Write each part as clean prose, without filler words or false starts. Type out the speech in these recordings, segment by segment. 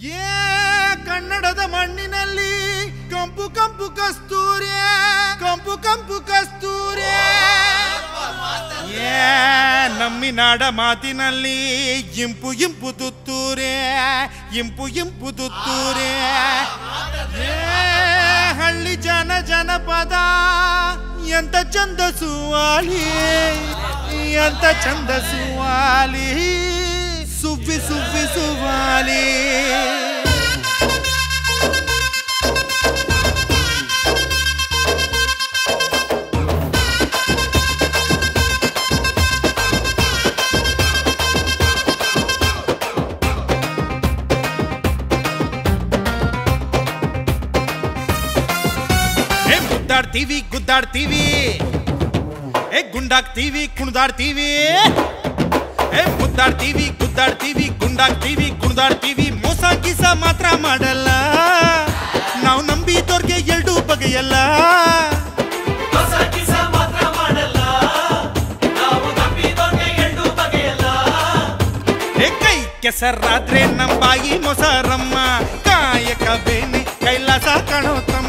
ಕನ್ನಡದ ಮಣ್ಣಿನಲ್ಲಿ ಕಂಪು ಕಂಪು ಕಸ್ತೂರಿ ಕಂಪು ಕಂಪು ಕಸ್ತೂರಿ ನಮ್ಮಿನಾಡ ಮಾತಿನಲ್ಲಿ ಇಂಪು ಇಂಪು ತುತ್ತೂರೆ ಇಂಪು ಇಂಪು ತುತ್ತೂರೆ ಹಳ್ಳಿ ಜನಪದ ಎಂತ ಚಂದ ಸುವಾಲಿ ಎಂತ ಚಂದ ಸುವಾಲಿ ಸುವ್ವಿ ಸುವ್ವಿ ಸುವಾಲಿ ಗುದ್ದಾಡ್ತೀವಿ ಗುಂಡಾಗ್ತೀವಿ ಕುಣಿದಾಡ್ತೀವಿ ಗುದ್ದಾಡ್ತೀವಿ ಗುಂಡಾಗ್ತೀವಿ ಕುಣಿದಾಡ್ತೀವಿ ಮೋಸ ಗೀಸ ಮಾತ್ರ ಮಾಡಲ್ಲ ನಾವು ನಂಬಿದೋರ್ಗೆ ಎರಡು ಬಗೆಯಲ್ಲ ಕೈ ಕೆಸರಾದ್ರೆ ನಂಬಾಯಿ ಮೊಸರಮ್ಮ ಕಾಯಕ ಬೇನೆ ಕೈಲಾಸ ಕಾಣೋ ತಮ್ಮ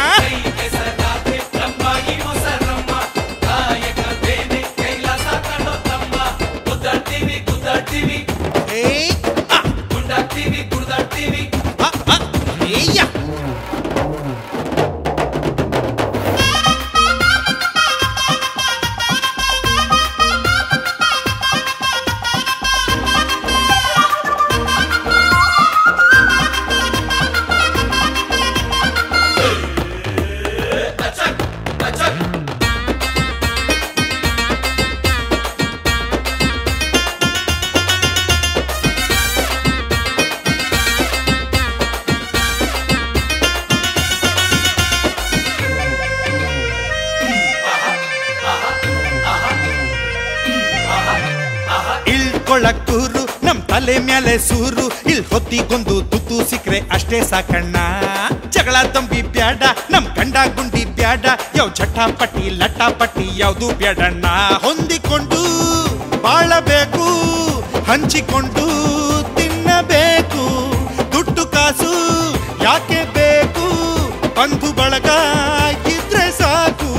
ಕೊಳಕ್ಕೂರು ನಮ್ ತಲೆ ಮೇಲೆ ಸೂರು ಇಲ್ಲಿ ಹೊತ್ತಿಗೊಂದು ತುತ್ತು ಸಿಕ್ರೆ ಅಷ್ಟೇ ಸಾಕಣ್ಣ ಜಗಳ ತಂಬಿ ಬ್ಯಾಡ ನಮ್ ಗಂಡ ಗುಂಡಿ ಬ್ಯಾಡ ಯಾವ ಚಟಾಪಟ್ಟಿ ಲಟಾಪಟ್ಟಿ ಯಾವುದು ಬ್ಯಾಡಣ್ಣ ಹೊಂದಿಕೊಂಡು ಬಾಳಬೇಕು ಹಂಚಿಕೊಂಡು ತಿನ್ನಬೇಕು ದುಡ್ಡು ಕಾಸು ಯಾಕೆ ಬೇಕು ಬಂಧು ಬಳಗ ಇದ್ರೆ ಸಾಕು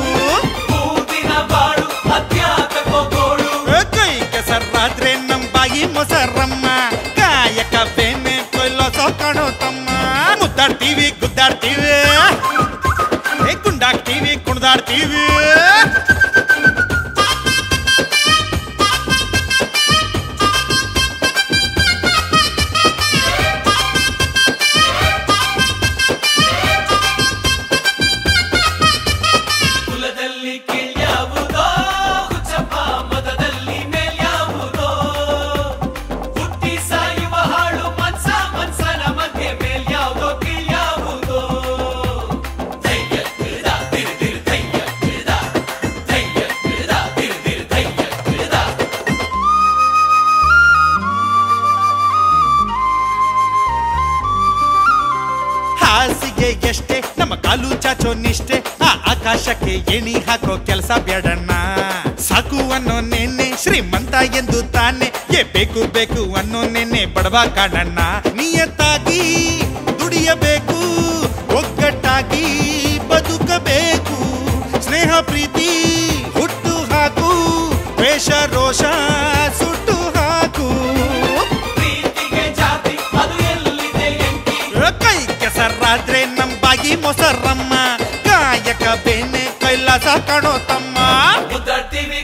ರಾತ್ರಿ ನಂಬಾಯಿ ಮೊಸರಮ್ಮ ಕಾಯಕ ಬೇನೆ ಕೊಯ್ಲೋಸ ಕಾಣೋ ತಮ್ಮ ಮುದ್ದಾಡ್ತೀವಿ ಗುದ್ದಾಡ್ತೀವಿ ಗುಂಡಾಗ್ತೀವಿ ಕುಣಿದಾಡ್ತೀವಿ ಎಷ್ಟೇ ನಮ್ಮ ಕಾಲು ಚಾಚೋ ನಿಷ್ಠೆ ಆ ಆಕಾಶಕ್ಕೆ ಎಣಿ ಹಾಕೋ ಕೆಲಸ ಬೇಡಣ್ಣ ಸಾಕು ಅನ್ನೋ ನೆನ್ನೆ ಶ್ರೀಮಂತ ಎಂದು ತಾನೆ ಬೇಕು ಬೇಕು ಅನ್ನೋ ನೆನ್ನೆ ಬಡವ ಕಾಣಣ್ಣ ನಿಯತ್ತಾಗಿ ದುಡಿಯಬೇಕು ಒಗ್ಗಟ್ಟಾಗಿ ಬದುಕಬೇಕು ಸ್ನೇಹ ಪ್ರೀತಿ ಹುಟ್ಟು ಹಾಕು ವೇಷ ರೋಷ ಸುಟ್ಟು ಹಾಕು ಕೈ ಕೆಸರಾದ್ರೆ ನಂಬಾಗಿ ಮೊಸರಮ್ಮ ಕಾಯಕ ಬೇನೆ ಕೈಲಾಸ ಕಾಣೋ ತಮ್ಮ ಗುದ್ದಾಡ್ತೀವಿ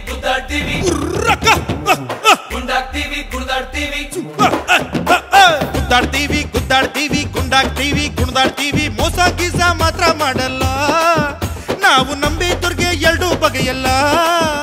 ಗುಂಡಾಗ್ತೀವಿ ಕುಣಿದಾಡ್ತೀವಿ ಮೋಸ ಗೀಸ ಮಾತ್ರ ಮಾಡಲ್ಲ ನಾವು ನಂಬಿದೋರ್ಗೆ ಎರಡು ಬಗೆಯಲ್ಲ